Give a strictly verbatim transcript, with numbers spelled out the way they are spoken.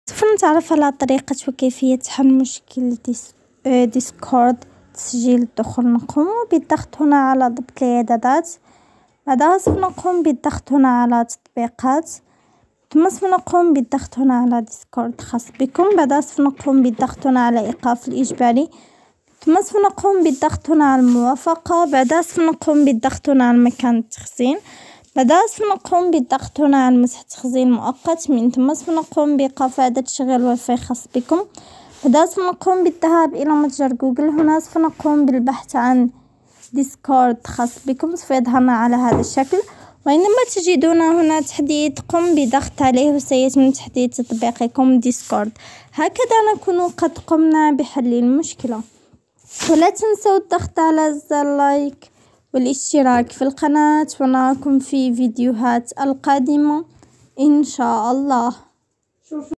سوف نتعرف على طريقة وكيفية حل مشكلة ديس... ديسكورد. تسجيل الدخول، نقوم بالضغط هنا على ضبط الإعدادات. بعدها سوف نقوم بالضغط هنا على تطبيقات، ثم سوف نقوم بالضغط هنا على ديسكورد خاص بكم. بعدها سوف نقوم بالضغط هنا على إيقاف الإجباري، ثم سوف نقوم بالضغط هنا على الموافقة. بعدها سوف نقوم بالضغط هنا على مكان التخزين. بعدها سوف نقوم بالضغط هنا على مسح تخزين مؤقت. من ثم سوف نقوم بإيقاف إعادة تشغيل الواي فاي خاص بكم. بعدها سوف نقوم بالذهاب إلى متجر جوجل. هنا سوف نقوم بالبحث عن ديسكورد خاص بكم، سوف يظهرنا على هذا الشكل. وعندما تجدون هنا تحديث قم بضغط عليه وسيتم تحديث تطبيقكم ديسكورد. هكذا نكون قد قمنا بحل المشكلة. ولا تنسوا الضغط على زر لايك والاشتراك في القناة، ونراكم في فيديوهات القادمة إن شاء الله.